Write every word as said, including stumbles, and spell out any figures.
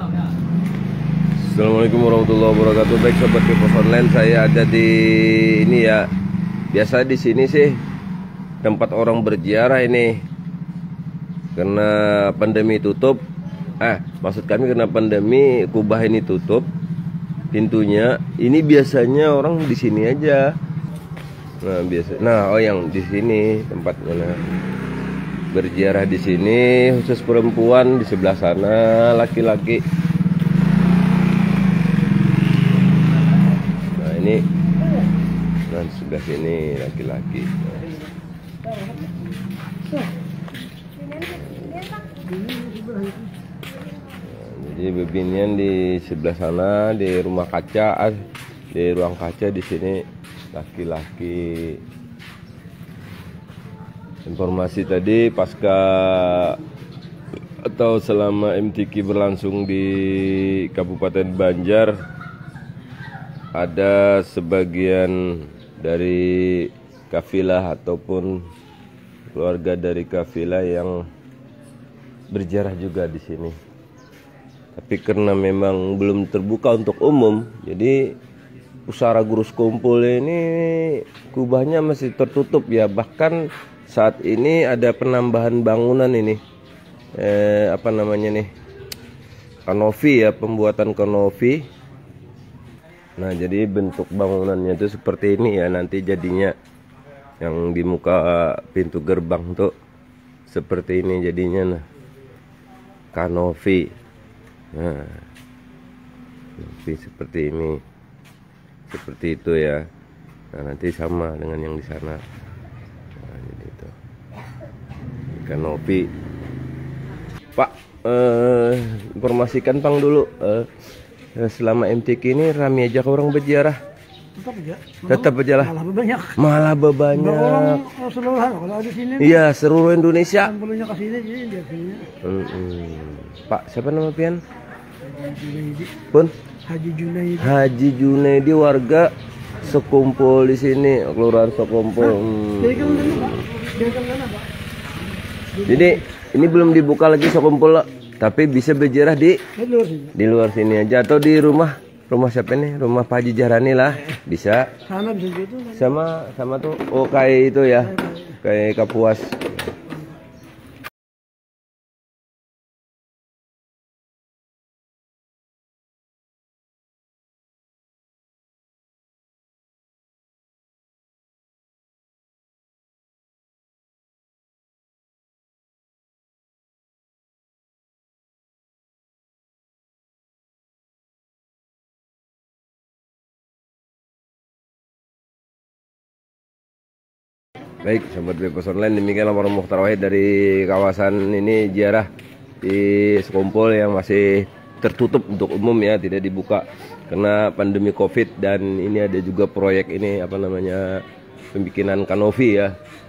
Assalamualaikum warahmatullahi wabarakatuh. Baik sobat Pos Online, saya ada di ini ya. Biasa di sini sih tempat orang berziarah ini. Karena pandemi tutup. Eh, maksud kami karena pandemi Kubah ini tutup pintunya. Ini biasanya orang di sini aja. Nah, biasa. Nah, oh yang di sini tempatnya. Nah, berziarah di sini khusus perempuan, di sebelah sana laki-laki. Nah, ini dan sebelah sini laki-laki. Nah, jadi bebinian di sebelah sana di rumah kaca, di ruang kaca, di sini laki-laki. Informasi tadi pasca atau selama M T Q berlangsung di Kabupaten Banjar, ada sebagian dari kafilah ataupun keluarga dari kafilah yang berziarah juga di sini. Tapi karena memang belum terbuka untuk umum, jadi pusara Gurus Kumpul ini kubahnya masih tertutup ya. Bahkan saat ini ada penambahan bangunan ini, eh, apa namanya nih, kanopi ya, pembuatan kanopi. Nah, jadi bentuk bangunannya itu seperti ini ya nanti jadinya. Yang di muka pintu gerbang tuh seperti ini jadinya, nah, kanopi. Nah, kanopi seperti ini, seperti itu ya. Nah, nanti sama dengan yang di sana. Nah, jadi itu kanopi. Pak, eh, informasikan Pang dulu. Eh, Selama M T Q ini rame aja orang berziarah. Tetap aja. Tetap berjalan. Malah banyak. Malah banyak. Orang seluruhan kalau di sini. Iya, seluruh Indonesia. Belumnya ke sini jadi biasanya. Mm -mm. Pak, siapa nama pian? Haji Junaidi. Pun? Haji Junaidi. Haji Junaidi, warga sekumpul di sini, kelurahan Sekumpul. Hmm. Jadi kan Pak. Jadi kan Pak. Jadi ini belum dibuka lagi Sekumpul, tapi bisa berziarah di Di luar sini. di luar sini aja atau di rumah rumah siapa nih, rumah Pak Haji Jahrani lah bisa. Sana bisa gitu. Sama sama tuh, oh kayak itu ya, kayak Kapuas. Baik, sobat Pos Online, demikian laporan Mukhtar Wahid dari kawasan ini ziarah di Sekumpul yang masih tertutup untuk umum ya, tidak dibuka karena pandemi Covid. Dan ini ada juga proyek ini apa namanya, pembikinan kanopi ya.